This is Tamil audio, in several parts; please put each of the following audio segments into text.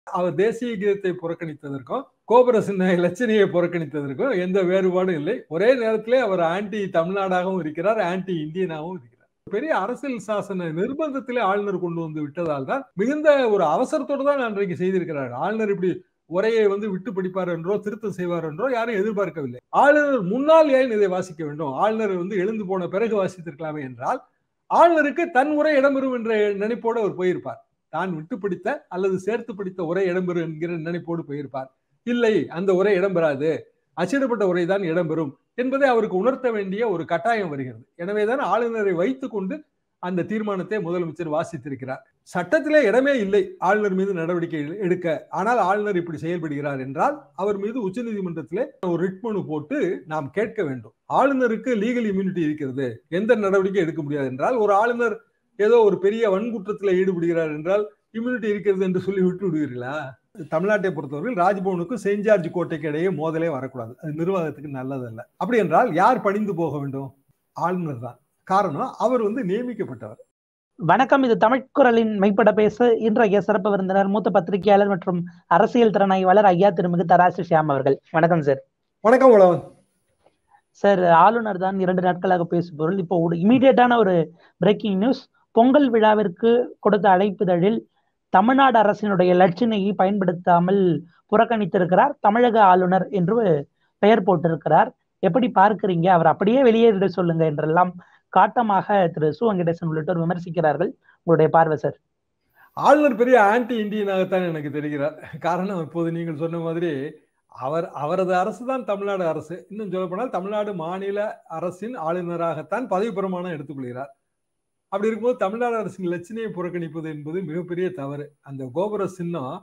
அவர் தேசிய கீதத்தை புறக்கணித்ததற்கும் கோபுர சின்ன இலச்சினையை புறக்கணித்ததற்கும் எந்த வேறுபாடும் இல்லை. ஒரே நேரத்திலே அவர் ஆன்டி தமிழ்நாடாகவும் இருக்கிறார், ஆன்டி இந்தியனாகவும் இருக்கிறார். பெரிய அரசியல் சாசன நிர்பந்தத்திலே ஆளுநர் கொண்டு வந்து விட்டதால் தான் மிகுந்த ஒரு அவசரத்தோடு தான் அன்றைக்கு செய்திருக்கிறார். ஆளுநர் இப்படி உரையை விட்டு படிப்பார் என்றோ திருத்தம் செய்வார் என்றோ யாரும் எதிர்பார்க்கவில்லை. ஆளுநர் முன்னால் ஏன் இதை வாசிக்க வேண்டும்? ஆளுநர் எழுந்து போன பிறகு வாசித்திருக்கலாமே என்றால் ஆளுநருக்கு தன் உரை இடம்பெறும் என்ற நினைப்போடு அவர் போயிருப்பார். தான் விட்டு படித்த அல்லது சேர்த்து படித்த உரை இடம்பெறும் என்கிற நினைப்போடு போயிருப்பார். இல்லை, அந்த உரை இடம்பெறாது, அச்சிடப்பட்ட உரை தான் இடம்பெறும் என்பதை அவருக்கு உணர்த்த வேண்டிய ஒரு கட்டாயம் வருகிறது. எனவேதான் ஆளுநரை வைத்துக் கொண்டு அந்த தீர்மானத்தை முதலமைச்சர் வாசித்திருக்கிறார். சட்டத்திலே இடமே இல்லை ஆளுநர் மீது நடவடிக்கை எடுக்க. ஆனால் ஆளுநர் இப்படி செயல்படுகிறார் என்றால் அவர் மீது உச்சநீதிமன்றத்திலே ஒரு ரிட் மனு போட்டு நாம் கேட்க வேண்டும். ஆளுநருக்கு லீகல் இம்யூனிட்டி இருக்கிறது, எந்த நடவடிக்கை எடுக்க முடியாது என்றால், ஒரு ஆளுநர் ஏதோ ஒரு பெரிய வன்குற்றத்தில் ஈடுபடுகிறார் என்றால் இம்யூனிட்டி இருக்கிறது என்று சொல்லி விட்டு விடுவீர்களா? தமிழ்நாட்டை பொறுத்தவரையில் ராஜ்பவனுக்கும் செயின்ட் ஜார்ஜ் கோட்டைக்கு இடையே மோதலே வரக்கூடாது. அது நிர்வாகத்துக்கு நல்லதல்ல. அப்படி என்றால் யார் பணிந்து போக வேண்டும்? ஆளுநர் தான். காரணம், அவர் நியமிக்கப்பட்டவர். வணக்கம், இது தமிழ்குரலின் மெய்ப்பட பேசு. இன்றைய சிறப்பு விருந்தினர் மூத்த பத்திரிகையாளர் மற்றும் அரசியல் திறனாய்வாளர் ஐயா திருமிகு தராசு ஷியாம் அவர்கள். வணக்கம் சார். வணக்கம் உலவன் சார். ஆளுநர் தான் 2 நாட்களாக பேசும் பொருள். இப்போ இமீடியட்டான ஒரு பிரேக்கிங் நியூஸ். பொங்கல் விழாவிற்கு கொடுத்த அழைப்புதழில் தமிழ்நாடு அரசினுடைய லட்சணையை பயன்படுத்தாமல் புறக்கணித்திருக்கிறார். தமிழக ஆளுநர் என்று பெயர் போட்டிருக்கிறார். எப்படி பார்க்கிறீங்க? அவர் அப்படியே வெளியேறிட சொல்லுங்க என்றெல்லாம் காட்டமாக திரு சு வெங்கடேசன் உள்ளிட்டோர் விமர்சிக்கிறார்கள். உங்களுடைய பார்வை சார்? ஆளுநர் பெரிய ஆன்டி இந்தியனாகத்தான் எனக்கு தெரிகிறார். காரணம், இப்போது நீங்கள் சொன்ன மாதிரி அவரது அரசு தான் தமிழ்நாடு அரசு. இன்னும் சொல்ல போனால் தமிழ்நாடு மாநில அரசின் ஆளுநராகத்தான் பதவி பிரமாணம் எடுத்துக்கொள்கிறார். அப்படி இருக்கும்போது தமிழ்நாடு அரசின் லட்சணையை புறக்கணிப்பது என்பது மிகப்பெரிய தவறு. அந்த கோபுர சின்னம்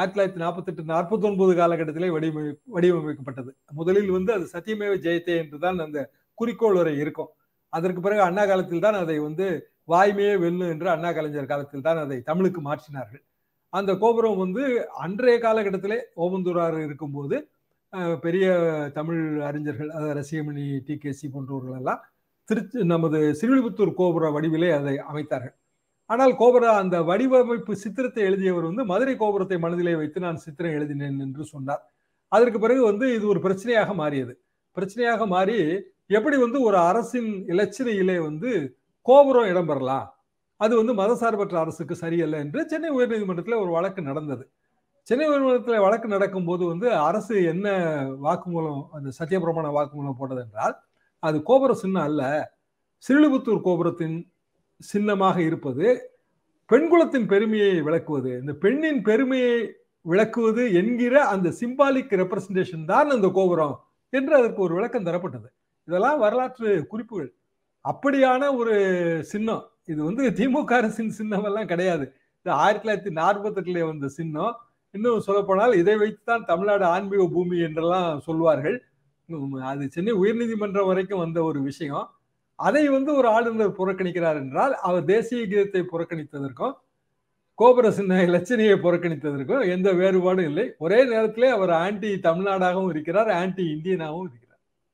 1948-49 காலகட்டத்திலே வடிவமைக்கப்பட்டது. முதலில் அது சத்தியமேவ ஜெயத்தே என்றுதான் அந்த குறிக்கோள் வரை இருக்கும். அதற்கு பிறகு அண்ணா காலத்தில் தான் அதை வாய்மையே வெல்லும் என்று அண்ணா கலைஞர் காலத்தில் தான் அதை தமிழுக்கு மாற்றினார்கள். அந்த கோபுரம் அன்றைய காலகட்டத்திலே ஓமந்தூரார் இருக்கும்போது பெரிய தமிழ் அறிஞர்கள், ரசிகமணி, TKC போன்றவர்கள் எல்லாம் நமது ஸ்ரீவில்லிபுத்தூர் கோபுர வடிவிலே அதை அமைத்தார்கள். ஆனால் கோபுர அந்த வடிவமைப்பு சித்திரத்தை எழுதியவர் மதுரை கோபுரத்தை மனதிலே வைத்து நான் சித்திரம் எழுதினேன் என்று சொன்னார். அதற்கு பிறகு இது ஒரு பிரச்சனையாக மாறியது. பிரச்சனையாக மாறி எப்படி ஒரு அரசின் இலச்சினையிலே கோபுரம் இடம்பெறலாம், அது மதசார்பற்ற அரசுக்கு சரியல்ல என்று சென்னை உயர்நீதிமன்றத்தில் ஒரு வழக்கு நடந்தது. சென்னை உயர்நீதிமன்றத்தில் வழக்கு நடக்கும் போது அரசு என்ன வாக்குமூலம், அந்த சத்தியப்பிரமாண வாக்குமூலம் போட்டது என்றால், அது கோபுர சின்னம் அல்ல, ஸ்ரீவில்லிபுத்தூர் கோபுரத்தின் சின்னமாக இருப்பது பெண்குலத்தின் பெருமையை விளக்குவது, இந்த பெண்ணின் பெருமையை விளக்குவது என்கிற அந்த சிம்பாலிக் ரெப்ரசன்டேஷன் தான் அந்த கோபுரம் என்று அதற்கு ஒரு விளக்கம் தரப்பட்டது. இதெல்லாம் வரலாற்று குறிப்புகள். அப்படியான ஒரு சின்னம் இது திமுக அரசின் சின்னம் எல்லாம் கிடையாது. இது 1948 வந்த சின்னம். இன்னும் சொல்லப்போனால் இதை வைத்துதான் தமிழ்நாடு ஆன்மீக பூமி என்றெல்லாம் சொல்வார்கள். அது சென்னை உயர்நீதிமன்றம் வரைக்கும் வந்த ஒரு விஷயம். அதை ஒரு ஆளுநர் புறக்கணிக்கிறார் என்றால் அவர் தேசிய கீதத்தை புறக்கணித்ததற்கும் கோபுர சின்ன இலச்சினையை புறக்கணித்ததற்கும் எந்த வேறுபாடும் இல்லை. ஒரே நேரத்திலே அவர் ஆன்டி தமிழ்நாடாகவும் இருக்கிறார், ஆன்டி இந்தியனாகவும் இருக்கிறார்.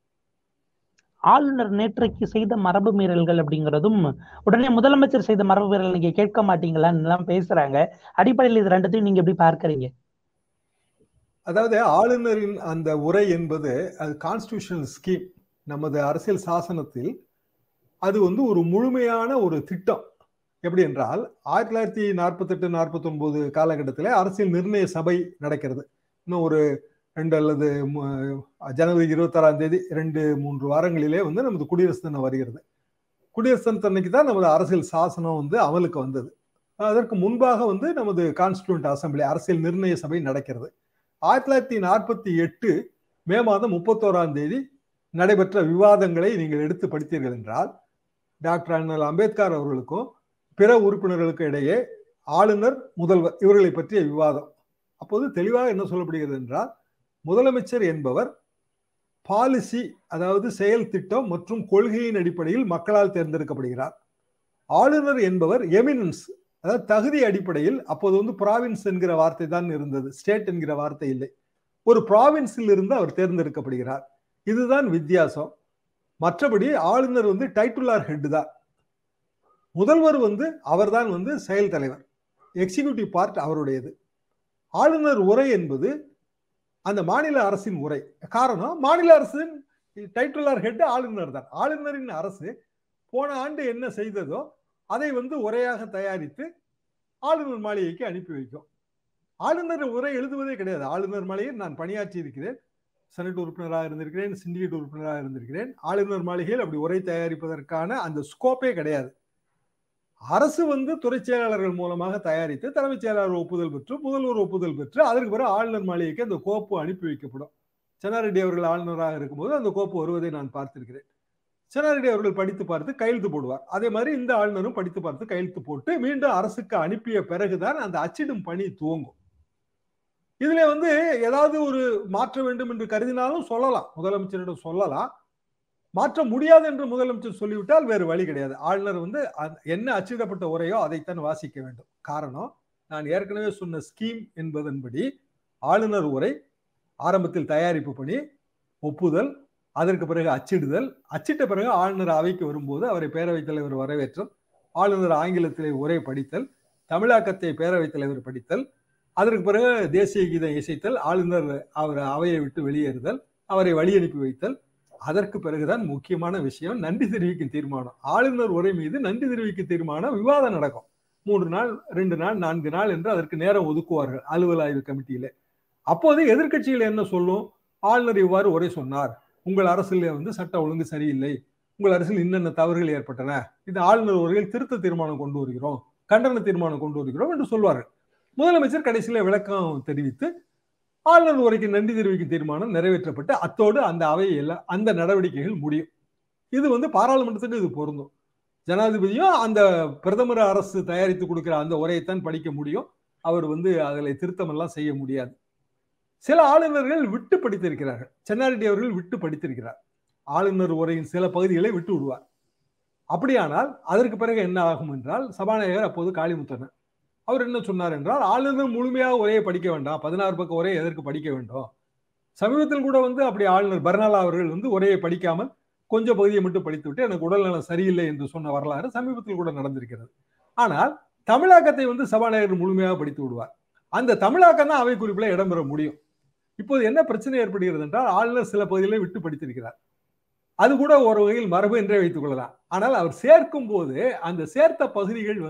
ஆளுநர் நேற்றைக்கு செய்த மரபு மீறல்கள் அப்படிங்கிறதும் உடனே முதலமைச்சர் செய்த மரபு மீறல் நீங்க கேட்க மாட்டீங்களான்னு பேசுறாங்க. அடிப்படையில் இது ரெண்டத்தையும் நீங்க எப்படி பார்க்கறீங்க? அதாவது ஆளுநரின் அந்த உரை என்பது அது கான்ஸ்டிடியூஷனல் ஸ்கீம். நமது அரசியல் சாசனத்தில் அது ஒரு முழுமையான ஒரு திட்டம். எப்படி என்றால் 1948-49 காலகட்டத்தில் அரசியல் நிர்ணய சபை நடக்கிறது. இன்னும் ஒரு 2 அல்லது ஜனவரி 26ஆம் தேதி 2-3 வாரங்களிலே நமது குடியரசு தினம் வருகிறது. குடியரசு தினத்தன்னைக்கு தான் நமது அரசியல் சாசனம் அமலுக்கு வந்தது. அதற்கு முன்பாக நமது கான்ஸ்டிடியூண்ட் அசம்பிளி, அரசியல் நிர்ணய சபை நடக்கிறது. 1948 மே மாதம் 31ஆம் தேதி நடைபெற்ற விவாதங்களை நீங்கள் எடுத்து படித்தீர்கள் என்றால், டாக்டர் அண்ணல் அம்பேத்கர் அவர்களுக்கும் பிற உறுப்பினர்களுக்கும் இடையே ஆளுநர், முதல்வர் இவர்களை பற்றிய விவாதம். அப்போது தெளிவாக என்ன சொல்லப்படுகிறது என்றால், முதலமைச்சர் என்பவர் பாலிசி, அதாவது செயல் திட்டம் மற்றும் கொள்கையின் அடிப்படையில் மக்களால் தேர்ந்தெடுக்கப்படுகிறார். ஆளுநர் என்பவர் எமினன்ஸ், அதாவது தகுதி அடிப்படையில். அப்போது ப்ராவின்ஸ் என்கிற வார்த்தை தான் இருந்தது, ஸ்டேட் என்கிற வார்த்தை இல்லை. ஒரு ப்ராவின்ஸில் இருந்து அவர் தேர்ந்தெடுக்கப்படுகிறார். இதுதான் வித்தியாசம். மற்றபடி ஆளுநர் டைட்டிலார் ஹெட் தான். முதல்வர் அவர் தான் செயல் தலைவர். எக்ஸிகியூட்டிவ் பார்ட் அவருடையது. ஆளுநர் உரை என்பது அந்த மாநில அரசின் உரை. காரணம், மாநில அரசின் டைட்டில் ஹெட் ஆளுநர் தான். ஆளுநரின் அரசு போன ஆண்டு என்ன செய்ததோ அதை உரையாக தயாரித்து ஆளுநர் மாளிகைக்கு அனுப்பி வைக்கும். ஆளுநர் உரை எழுதுவதே கிடையாது. ஆளுநர் மாளிகையில் நான் பணியாற்றி இருக்கிறேன், செனட் உறுப்பினராக இருந்திருக்கிறேன், சிண்டிகேட் உறுப்பினராக இருந்திருக்கிறேன். ஆளுநர் மாளிகையில் அப்படி உரை தயாரிப்பதற்கான அந்த ஸ்கோப்பே கிடையாது. அரசு துறை செயலாளர்கள் மூலமாக தயாரித்து தலைமைச் செயலாளர் ஒப்புதல் பெற்று முதல்வர் ஒப்புதல் பெற்று அதற்கு பிறகு ஆளுநர் மாளிகைக்கு அந்த கோப்பு அனுப்பி வைக்கப்படும். சென்னாரெட்டி அவர்கள் ஆளுநராக இருக்கும்போது அந்த கோப்பு வருவதை நான் பார்த்திருக்கிறேன். சென்னாரெட்டி அவர்கள் படித்து பார்த்து கையெழுத்து போடுவார். அதே மாதிரி இந்த ஆளுநரும் படித்து பார்த்து கையெழுத்து போட்டு மீண்டும் அரசுக்கு அனுப்பிய பிறகுதான் அந்த அச்சிடும் பணி துவங்கும். இதுல ஏதாவது ஒரு மாற்ற வேண்டும் என்று கருதினாலும் சொல்லலாம், முதலமைச்சரிடம் சொல்லலாம். மாற்ற முடியாது என்று முதலமைச்சர் சொல்லிவிட்டால் வேறு வழி கிடையாது. ஆளுநர் என்ன அச்சிடப்பட்ட உரையோ அதைத்தான் வாசிக்க வேண்டும். காரணம், நான் ஏற்கனவே சொன்ன ஸ்கீம் என்பதன்படி ஆளுநர் உரை ஆரம்பத்தில் தயாரிப்பு பணி, ஒப்புதல், அதற்கு பிறகு அச்சிடுதல், அச்சிட்ட பிறகு ஆளுநர் அவைக்கு வரும்போது அவரை பேரவைத் தலைவர் வரவேற்றல், ஆளுநர் ஆங்கிலத்திலே உரை படித்தல், தமிழாக்கத்தை பேரவைத் தலைவர் படித்தல், அதற்கு பிறகு தேசிய கீதம் இசைத்தல், ஆளுநர் அவர் அவையை விட்டு வெளியேறுதல், அவரை வழி அனுப்பி வைத்தல், அதற்கு பிறகுதான் முக்கியமான விஷயம் நன்றி தெரிவிக்கும் தீர்மானம். ஆளுநர் உரை மீது நன்றி தெரிவிக்கும் தீர்மானம் விவாதம் நடக்கும். 3 நாள் 2 நாள் 4 நாள் என்று அதற்கு நேரம் ஒதுக்குவார்கள் அலுவல் ஆய்வு கமிட்டியில. அப்போது எதிர்கட்சிகள் என்ன சொல்லும், ஆளுநர் இவ்வாறு உரை சொன்னார், உங்கள் அரசில் சட்ட ஒழுங்கு சரியில்லை, உங்கள் அரசில் இன்னென்ன தவறுகள் ஏற்பட்டன, இந்த ஆளுநர் உரையில் திருத்த தீர்மானம் கொண்டு வருகிறோம், கண்டன தீர்மானம் கொண்டு வருகிறோம் என்று சொல்வார்கள். முதலமைச்சர் கடைசியில விளக்கம் தெரிவித்து ஆளுநர் உரைக்கு நன்றி தெரிவிக்கும் தீர்மானம் நிறைவேற்றப்பட்டு அத்தோடு அந்த அவையில் அந்த நடவடிக்கைகள் முடியும். இது பாராளுமன்றத்துக்கு இது பொருந்தும். ஜனாதிபதியும் அந்த பிரதமர் அரசு தயாரித்து கொடுக்கிற அந்த உரையைத்தான் படிக்க முடியும். அவர் அதில் திருத்தம் எல்லாம் செய்ய முடியாது. சில ஆளுநர்கள் விட்டு படித்திருக்கிறார்கள். சென்னாரெட்டி அவர்கள் விட்டு படித்திருக்கிறார். ஆளுநர் உரையின் சில பகுதிகளை விட்டு விடுவார். அப்படியானால் அதற்கு பிறகு என்ன ஆகும் என்றால், சபாநாயகர் அப்போது காளிமுத்தன் அவர் என்ன சொன்னார் என்றால், ஆளுநர் முழுமையாக உரையை படிக்க வேண்டாம், 16 பக்க உரையை எதற்கு படிக்க வேண்டும். சமீபத்தில் கூட அப்படி ஆளுநர் பர்னாலா அவர்கள் உரையை படிக்காமல் கொஞ்சம் பகுதியை மட்டும் படித்துவிட்டு எனக்கு உடல்நலம் சரியில்லை என்று சொன்ன வரலாறு சமீபத்தில் கூட நடந்திருக்கிறது. ஆனால் தமிழாக்கத்தை சபாநாயகர் முழுமையாக படித்து விடுவார். அந்த தமிழாக்கம் தான் அவை குறிப்பில் இடம்பெற முடியும். இப்போது என்ன பிரச்சனை ஏற்படுகிறது என்றால், ஆளுநர் சில பகுதிகளை விட்டு படித்திருக்கிறார். அது கூட ஒரு வகையில் மரபு என்றே வைத்துக் கொள்ளலாம். ஆனால் அவர் சேர்க்கும் போது அந்த சேர்த்த பகுதிகள்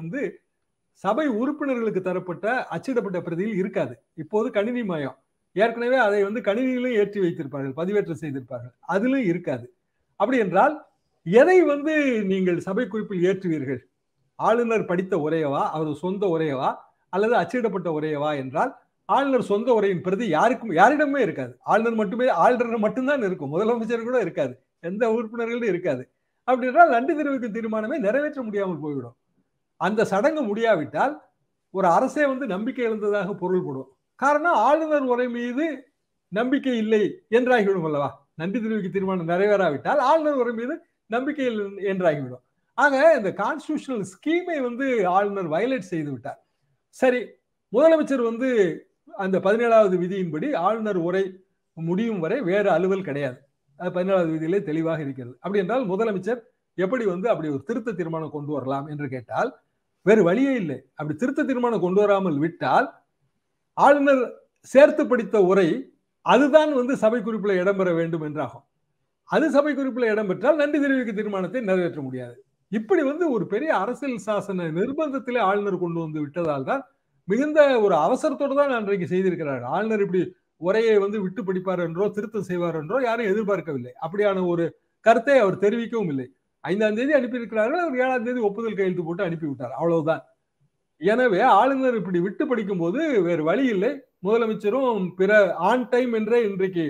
சபை உறுப்பினர்களுக்கு தரப்பட்ட அச்சிடப்பட்ட பிரதியில் இருக்காது. இப்போது கணினி மயம். ஏற்கனவே அதை கணினியிலும் ஏற்றி வைத்திருப்பார்கள், பதிவேற்றம் செய்திருப்பார்கள், அதிலும் இருக்காது. அப்படி என்றால் எதை நீங்கள் சபை குறிப்பில் ஏற்றுவீர்கள்? ஆளுநர் படித்த உரையவா, அவர் சொந்த உரையவா, அல்லது அச்சிடப்பட்ட உரையவா என்றால், ஆளுநர் சொந்த உரையின் பிரதி யாரிடமே இருக்காது. ஆளுநர் மட்டும்தான் இருக்கும், முதலமைச்சர் கூட இருக்காது, எந்த உறுப்பினர்களும் இருக்காது. அப்படி என்றால் நன்றி தெரிவிக்கும் தீர்மானமே நிறைவேற்ற முடியாமல் போய்விடும். அந்த சடங்கு முடியாவிட்டால் ஒரு அரசே நம்பிக்கை இழந்ததாக பொருள்படும். காரணம், ஆளுநர் உரை மீது நம்பிக்கை இல்லை என்றாகிவிடும் அல்லவா. நன்றி தெரிவிக்கும் தீர்மானம் நிறைவேறாவிட்டால் ஆளுநர் உரை மீது நம்பிக்கை என்றாகிவிடும். ஆக இந்த கான்ஸ்டிடியூஷனல் ஸ்கீமை ஆளுநர் வயலேட் செய்து விட்டார். சரி, முதலமைச்சர் அந்த 17வது விதியின்படி ஆளுநர் உரை முடியும் வரை வேறு அலுவல் கிடையாது. அது 17வது விதியிலே தெளிவாக இருக்கிறது. அப்படி என்றால் முதலமைச்சர் எப்படி அப்படி ஒரு திருத்த தீர்மானம் கொண்டு வரலாம் என்று கேட்டால் வேறு வழியே இல்லை. அப்படி திருத்த தீர்மானம் கொண்டு வராமல் விட்டால் ஆளுநர் சேர்த்து படித்த உரை அதுதான் சபை குறிப்பில் இடம்பெற வேண்டும் என்றாகும். அது சபை குறிப்பில் இடம்பெற்றால் நன்றி தெரிவிக்கும் தீர்மானத்தை நிறைவேற்ற முடியாது. இப்படி ஒரு பெரிய அரசியல் சாசன நிர்பந்தத்திலே ஆளுநர் கொண்டு விட்டதால் தான் மிகுந்த ஒரு அவசரத்தோடு தான் அன்றைக்கு செய்திருக்கிறார். ஆளுநர் இப்படி உரையை விட்டு படிப்பார் என்றோ திருத்தம் செய்வார் என்றோ யாரும் எதிர்பார்க்கவில்லை. அப்படியான ஒரு கருத்தை அவர் தெரிவிக்கவும் இல்லை. 5ஆம் தேதி அனுப்பியிருக்கிறார்கள், அவர் 7ஆம் தேதி ஒப்புதல் கையெழுத்து போட்டு அனுப்பிவிட்டார், அவ்வளவுதான். எனவே ஆளுநர் இப்படி விட்டு படிக்கும் போது வேறு வழி இல்லை. முதலமைச்சரும் பிற ஆன் டைம் என்றே இன்றைக்கு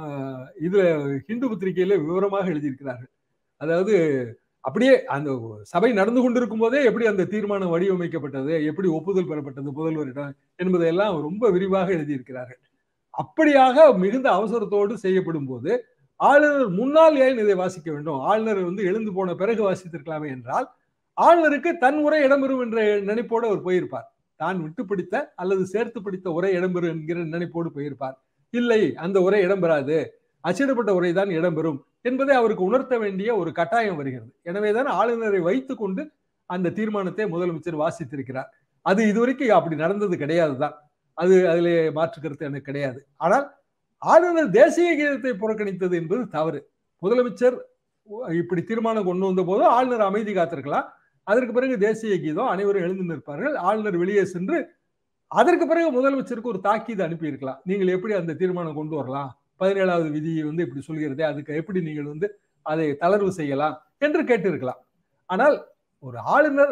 இது ஹிந்து பத்திரிகையில விவரமாக எழுதியிருக்கிறார்கள். அதாவது அப்படியே அந்த சபை நடந்து கொண்டிருக்கும் போதே எப்படி அந்த தீர்மானம் வடிவமைக்கப்பட்டது, எப்படி ஒப்புதல் பெறப்பட்டது முதல்வரிடம் என்பதையெல்லாம் ரொம்ப விரிவாக எழுதியிருக்கிறார்கள். அப்படியாக மிகுந்த அவசரத்தோடு செய்யப்படும் போது ஆளுநர் முன்னால் ஏன் இதை வாசிக்க வேண்டும்? ஆளுநர் எழுந்து போன பிறகு வாசித்திருக்கலாமே என்றால், ஆளுநருக்கு தன் உரை இடம்பெறும் என்ற நினைப்போடு அவர் போயிருப்பார். தான் விட்டு பிடித்த அல்லது சேர்த்து பிடித்த உரை இடம்பெறும் என்கிற நினைப்போடு போயிருப்பார். இல்லை, அந்த உரை இடம்பெறாது, அச்சிடப்பட்ட உரை தான் இடம்பெறும் என்பதை அவருக்கு உணர்த்த வேண்டிய ஒரு கட்டாயம் வருகிறது. எனவேதான் ஆளுநரை வைத்துக் கொண்டு அந்த தீர்மானத்தை முதலமைச்சர் வாசித்திருக்கிறார். அது இதுவரைக்கும் அப்படி நடந்தது கிடையாதுதான். அதிலே மாற்று கருத்து எனக்கு கிடையாது. ஆனால் ஆளுநர் தேசிய கீதத்தை புறக்கணித்தது என்பது தவறு. முதலமைச்சர் இப்படி தீர்மானம் கொண்டு வந்த போது ஆளுநர் அமைதி காத்திருக்கலாம். அதற்கு பிறகு தேசிய கீதம், அனைவரும் எழுந்து நிற்பார்கள். ஆளுநர் வெளியே சென்று அதற்கு பிறகு முதலமைச்சருக்கு ஒரு தாக்கீது அனுப்பி இருக்கலாம். நீங்கள் எப்படி அந்த தீர்மானம் கொண்டு வரலாம், 17வது விதி இப்படி சொல்கிறதே, அதுக்கு எப்படி நீங்கள் அதை தளர்வு செய்யலாம் என்று கேட்டிருக்கலாம். ஆனால் ஒரு ஆளுநர்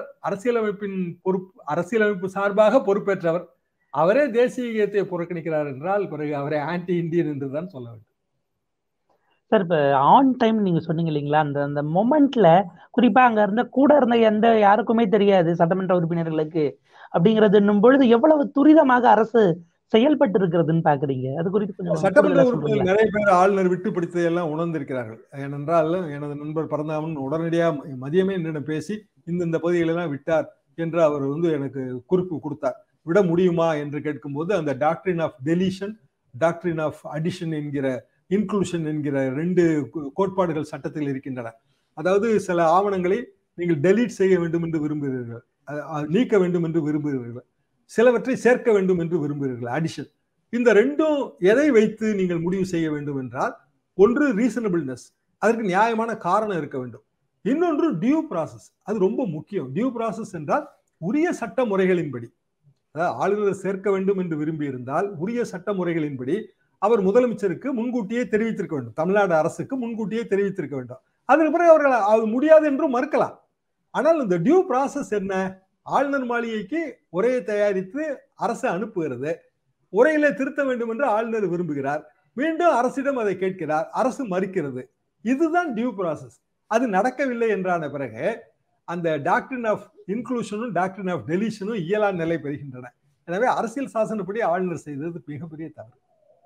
அரசியலமைப்பு சார்பாக பொறுப்பேற்றவர், அவரே தேசிய கீதத்தை புறக்கணிக்கிறார் என்றால் பிறகு அவரை ஆன்டி இந்தியன் என்றுதான் சொல்ல வேண்டும். சார், இப்ப ஆன் டைம் நீங்க சொன்னீங்க இல்லைங்களா, அந்த மொமெண்ட்ல குறிப்பா அங்க கூட இருந்த யாருக்குமே தெரியாது சட்டமன்ற உறுப்பினர்களுக்கு அப்படிங்கிறது பொழுது எவ்வளவு துரிதமாக அரசு செயல்பட்டு இருக்கிறதுன்னு பாக்குறீங்க? அது குறித்து கொஞ்சம் சட்டமன்ற உறுப்பினர் நிறைய பேர் ஆளுநர் விட்டு பிடித்ததெல்லாம் உணர்ந்திருக்கிறார்கள். ஏனென்றால் எனது நண்பர் பரந்தாமன் உடனடியாக மதியமே என்னிடம் பேசி இந்த பகுதிகளெல்லாம் விட்டார் என்று அவர் எனக்கு குறிப்பு கொடுத்தார். விட முடியுமா என்று கேட்கும்போது அந்த doctrine of deletion, doctrine of addition என்கிற, இன்க்ளூஷன் என்கிற 2 கோட்பாடுகள் சட்டத்தில் இருக்கின்றன. அதாவது சில ஆவணங்களை நீங்கள் டெலீட் செய்ய வேண்டும் என்று விரும்புகிறீர்கள், நீக்க வேண்டும் என்று விரும்புகிறீர்கள், சிலவற்றை சேர்க்க வேண்டும் என்று விரும்புகிறீர்கள், அடிஷன். இந்த 2ம் எதை வைத்து நீங்கள் முடிவு செய்ய வேண்டும் என்றால், ஒன்று ரீசனபிள்னஸ், அதற்கு நியாயமான காரணம் இருக்க வேண்டும். இன்னொன்று டியூ ப்ராசஸ், அது ரொம்ப முக்கியம். டியூ ப்ராசஸ் என்றால் உரிய சட்ட முறைகளின்படி, அதாவது ஆளுநர் சேர்க்க வேண்டும் என்று விரும்பி இருந்தால் உரிய சட்ட முறைகளின்படி அவர் முதலமைச்சருக்கு முன்கூட்டியே தெரிவித்திருக்க வேண்டும், தமிழ்நாடு அரசுக்கு முன்கூட்டியே தெரிவித்திருக்க வேண்டும். அதற்கு பிறகு அவர்கள் அது முடியாது என்றும் மறுக்கலாம். ஆனால் இந்த டியூ ப்ராசஸ் என்ன? ஆளுநர் மாளிகைக்கு உரையை தயாரித்து அரசு அனுப்புகிறது, உரையிலே திருத்த வேண்டும் என்று ஆளுநர் விரும்புகிறார், மீண்டும் அரசிடம் அதை கேட்கிறார், அரசு மறுக்கிறது. இதுதான் டியூ ப்ராசஸ். அது நடக்கவில்லை என்றான பிறகு அந்த டாக்டரின் ஆஃப் இன்க்ளூஷனும் டாக்டரின் ஆஃப் டெலிஷனும் இயலா நிலை பெறுகின்றன. எனவே அரசியல் சாசனப்படி ஆளுநர் செய்தது மிகப்பெரிய தவறு.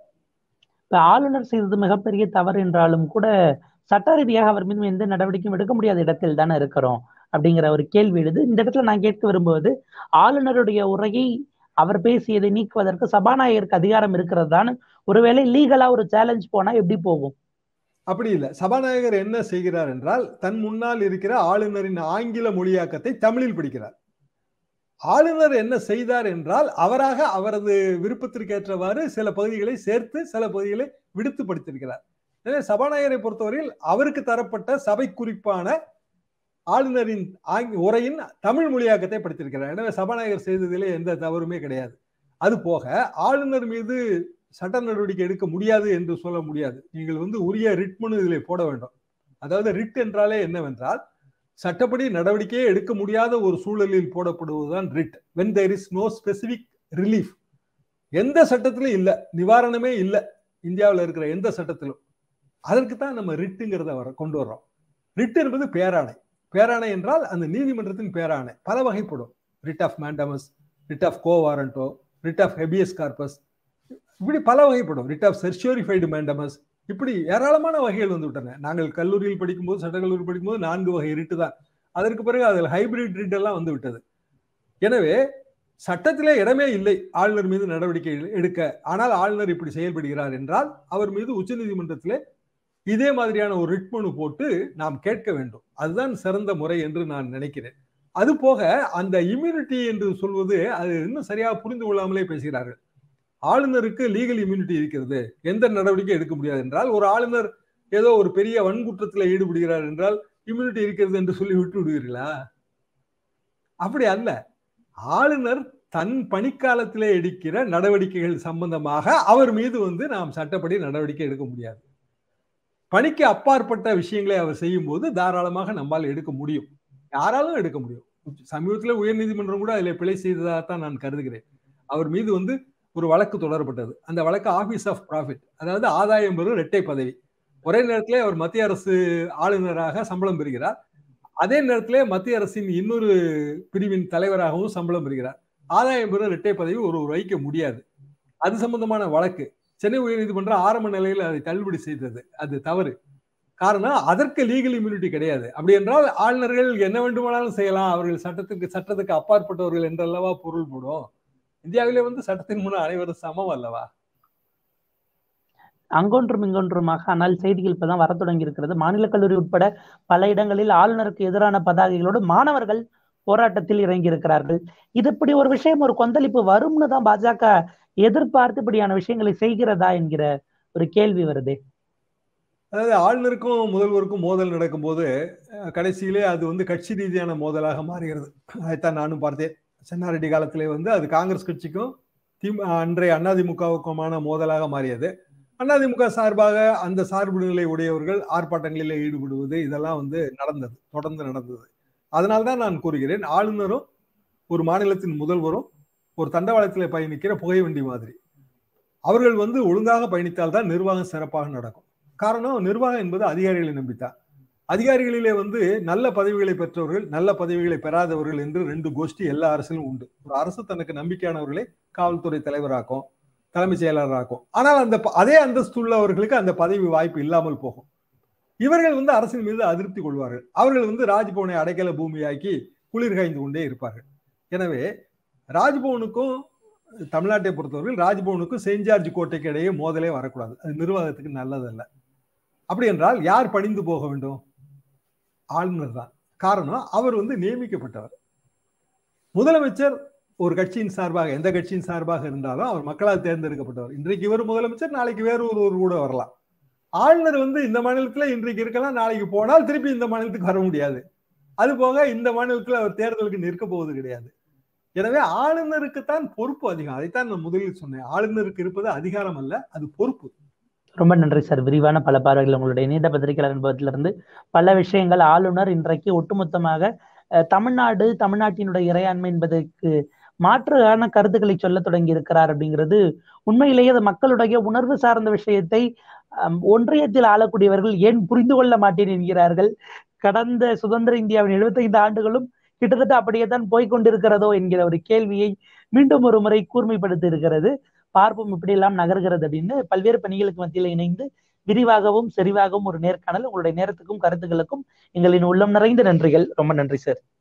ஆளுநர் செய்தது மிகப்பெரிய தவறு என்றாலும் கூட சட்ட ரீதியாக அவர் மீது எந்த நடவடிக்கையும் எடுக்க முடியாத இடத்தில் தானே இருக்கிறோம் அப்படிங்கிற ஒரு கேள்வி எழுது. இந்த இடத்துல நான் கேட்க விரும்புவது, ஆளுநருடைய உரையை அவர் பேசியதை நீக்குவதற்கு சபாநாயகருக்கு அதிகாரம் இருக்கிறது தான். ஒருவேளை லீகலா ஒரு சேலஞ்ச் போனா எப்படி போகும்? அப்படி இல்லை. சபாநாயகர் என்ன செய்கிறார் என்றால், தன் முன்னால் இருக்கிற ஆளுநரின் ஆங்கில மொழியாக்கத்தை தமிழில் படிக்கிறார். ஆளுநர் என்ன செய்தார் என்றால், அவராக அவரது விருப்பத்திற்கு ஏற்றவாறு சில பகுதிகளை சேர்த்து சில பகுதிகளை விடுத்து படித்திருக்கிறார். எனவே சபாநாயகரை பொறுத்தவரையில் அவருக்கு தரப்பட்ட சபை குறிப்பான ஆளுநரின் உரையின் தமிழ் மொழியாக்கத்தை படித்திருக்கிறார். எனவே சபாநாயகர் செய்ததிலே எந்த தவறுமே கிடையாது. அது போக ஆளுநர் மீது சட்ட நடவடிக்கை எடுக்க முடியாது என்று சொல்ல முடியாது. நீங்கள் உரிய ரிட் மனு இதில் போட வேண்டும். அதாவது ரிட் என்றாலே என்னவென்றால், சட்டப்படி நடவடிக்கையே எடுக்க முடியாத ஒரு சூழலில் போடப்படுவதுதான் writ. when there is no specific relief. எந்த சட்டத்திலும் இல்லை, நிவாரணமே இல்லை இந்தியாவில் இருக்கிற எந்த சட்டத்திலும். அதற்கு தான் நம்ம ரிட்டுங்கிறத கொண்டு வர்றோம். ரிட் என்பது பேராணை. பேராணை என்றால் அந்த நீதிமன்றத்தின் பேராணை பல வகைப்படும். Writ of mandamus, writ of quo warranto, writ of habeas corpus, இப்படி பல வகைப்படும். ரிட் ஆஃப் செர்ஷியோரிஃபைடு மேண்டமஸ், இப்படி ஏராளமான வகைகள் விட்டன. நாங்கள் கல்லூரியில் படிக்கும்போது, சட்டக்கல்லூரி படிக்கும்போது 4 வகை ரிட்டு தான். அதற்கு பிறகு அதில் ஹைபிரிட் ரிட் எல்லாம் விட்டது. எனவே சட்டத்திலே இடமே இல்லை ஆளுநர் மீது நடவடிக்கை எடுக்க. ஆனால் ஆளுநர் இப்படி செயல்படுகிறார் என்றால் அவர் மீது உச்சநீதிமன்றத்திலே இதே மாதிரியான ஒரு ரிட் மனு போட்டு நாம் கேட்க வேண்டும். அதுதான் சிறந்த முறை என்று நான் நினைக்கிறேன். அது போக அந்த இம்யூனிட்டி என்று சொல்வது அது இன்னும் சரியாக புரிந்து கொள்ளாமலே பேசுகிறார்கள். ஆளுநருக்கு லீகல் இம்யூனிட்டி இருக்கிறது, எந்த நடவடிக்கை எடுக்க முடியாது என்றால், ஒரு ஆளுநர் ஏதோ ஒரு பெரிய வன்குற்றத்தில் ஈடுபடுகிறார் என்றால் இம்யூனிட்டி இருக்கிறது என்று சொல்லி விட்டு விடுவீர்களா? அப்படி அல்ல. ஆளுநர் தன் பணிக்காலத்திலே எடுக்கிற நடவடிக்கைகள் சம்பந்தமாக அவர் மீது நாம் சட்டப்படி நடவடிக்கை எடுக்க முடியாது. பணிக்கு அப்பாற்பட்ட விஷயங்களை அவர் செய்யும் போது தாராளமாக நம்மால் எடுக்க முடியும், யாராலும் எடுக்க முடியும். சமீபத்தில் உயர்நீதிமன்றம் கூட அதில் பிழை செய்ததாகத்தான் நான் கருதுகிறேன். அவர் மீது ஒரு வழக்கு தொடரப்பட்டது. அந்த வழக்கு ஆபீஸ் ஆஃப் ப்ராஃபிட், அதாவது ஆதாயம் பெறும் இரட்டை பதவி. ஒரே நேரத்திலே அவர் மத்திய அரசு ஆளுநராக சம்பளம் பெறுகிறார், அதே நேரத்திலே மத்திய அரசின் இன்னொரு பிரிவின் தலைவராகவும் சம்பளம் பெறுகிறார். ஆதாயம் பெறும் இரட்டை பதவி ஒருவர் வைக்க முடியாது. அது சம்பந்தமான வழக்கு சென்னை உயர்நீதிமன்றம் ஆரம்ப நிலையில் அதை தள்ளுபடி செய்தது. அது தவறு. காரணம், அதற்கு லீகல் இம்யூனிட்டி கிடையாது. அப்படி என்றால் ஆளுநர்கள் என்ன வேண்டுமானாலும் செய்யலாம், அவர்கள் சட்டத்துக்கு அப்பாற்பட்டவர்கள் என்றல்லவா பொருள் போடும். இந்தியாவிலே சட்டத்தின் முன் அனைவரும் சமம் அல்லவா? அங்கொன்றும் இங்கொன்றுமாக ஆனால் செய்திகள் இப்பதான் வர தொடங்கி இருக்கிறது. மாநில கல்லூரி உட்பட பல இடங்களில் ஆளுநருக்கு எதிரான பதாகைகளோடு மாணவர்கள் போராட்டத்தில் இறங்கி இருக்கிறார்கள். இது இப்படி ஒரு விஷயம், ஒரு கொந்தளிப்பு வரும்னு தான் பாஜக எதிர்பார்த்து இப்படியான விஷயங்களை செய்கிறதா என்கிற ஒரு கேள்வி வருதே. அதாவது ஆளுநருக்கும் முதல்வருக்கும் மோதல் நடக்கும்போது கடைசியிலே அது வந்து கட்சி ரீதியான மோதலாக மாறுகிறது. அதைத்தான் நானும் பார்த்தேன். சென்னாரெட்டி காலத்திலே வந்து அது காங்கிரஸ் கட்சிக்கும் அன்றைய அதிமுகவுக்குமான மோதலாக மாறியது. அதிமுக சார்பாக அந்த சார்பு நிலை உடையவர்கள் ஆர்ப்பாட்டங்களில் ஈடுபடுவது இதெல்லாம் வந்து நடந்தது, தொடர்ந்து நடந்தது. அதனால்தான் நான் கூறுகிறேன், ஆளுநரும் ஒரு மாநிலத்தின் முதல்வரும் ஒரு தண்டவாளத்தில் பயணிக்கிற புகைவண்டி மாதிரி. அவர்கள் வந்து ஒழுங்காக பயணித்தால்தான் நிர்வாகம் சிறப்பாக நடக்கும். காரணம், நிர்வாகம் என்பது அதிகாரிகளை நம்பித்தான். அதிகாரிகளிலே வந்து நல்ல பதவிகளை பெற்றவர்கள், நல்ல பதவிகளை பெறாதவர்கள் என்று 2 கோஷ்டி எல்லா அரசிலும் உண்டு. ஒரு அரசு தனக்கு நம்பிக்கையானவர்களை காவல்துறை தலைவராக்கும், தலைமைச் செயலராக்கும். ஆனால் அதே அந்தஸ்து உள்ளவர்களுக்கு அந்த பதவி வாய்ப்பு இல்லாமல் போகும். இவர்கள் வந்து அரசின் மீது அதிருப்தி கொள்வார்கள். அவர்கள் வந்து ராஜ்பவனை அடைக்கல பூமியாக்கி குளிர் காய்ந்து கொண்டே இருப்பார்கள். எனவே ராஜ்பவனுக்கும் தமிழ்நாட்டை பொறுத்தவர்கள் ராஜ்பவனுக்கும் செயின்ட் ஜார்ஜ் கோட்டைக்கு இடையே மோதலே வரக்கூடாது. அது நிர்வாகத்துக்கு நல்லதல்ல. அப்படி என்றால் யார் பணிந்து போக வேண்டும்? ஆளுநர் தான். காரணம், அவர் வந்து நியமிக்கப்பட்டவர். முதலமைச்சர் ஒரு கட்சியின் சார்பாக, எந்த கட்சியின் சார்பாக இருந்தாலும் அவர் மக்களால் தேர்ந்தெடுக்கப்பட்டவர். இன்றைக்கு இவர் முதலமைச்சர், நாளைக்கு வேறு ஒருவர் கூட வரலாம். ஆளுநர் வந்து இந்த மாநிலத்துல இன்றைக்கு இருக்கலாம், நாளைக்கு போனால் திருப்பி இந்த மாநிலத்துக்கு வர முடியாது. அது போக இந்த மாநிலத்தில் அவர் தேர்தலுக்கு நிற்க போவது கிடையாது. எனவே ஆளுநருக்குத்தான் பொறுப்பு அதிகம். அதைத்தான் நான் முதலில் சொன்னேன். ஆளுநருக்கு இருப்பது அதிகாரம் அல்ல, அது பொறுப்பு. ரொம்ப நன்றி சார். விரிவான பல பார்வைகள், உங்களுடைய நீண்ட பத்திரிகையாளர் அனுபவத்திலிருந்து பல விஷயங்கள். ஆளுநர் இன்றைக்கு ஒட்டுமொத்தமாக தமிழ்நாடு, தமிழ்நாட்டினுடைய இறையாண்மை என்பதற்கு மாற்றான கருத்துக்களை சொல்ல தொடங்கி இருக்கிறார் அப்படிங்கிறது உண்மையிலேயே அது மக்களுடைய உணர்வு சார்ந்த விஷயத்தை ஒன்றியத்தில் ஆளக்கூடியவர்கள் ஏன் புரிந்து கொள்ள மாட்டேன் என்கிறார்கள். கடந்த சுதந்திர இந்தியாவின் 75 ஆண்டுகளும் கிட்டத்தட்ட அப்படியே தான் போய்கொண்டிருக்கிறதோ என்கிற ஒரு கேள்வியை மீண்டும் ஒரு முறை கூர்மைப்படுத்தி இருக்கிறது. பார்ப்போம் இப்படி எல்லாம் நகர்கிறது அப்படின்னு. பல்வேறு பணிகளுக்கு மத்தியில் இணைந்து விரிவாகவும் செறிவாகவும் ஒரு நேர்காணல். உங்களுடைய நேரத்துக்கும் கருத்துக்களுக்கும் எங்களின் உள்ளம் நிறைந்த நன்றிகள். ரொம்ப நன்றி சார்.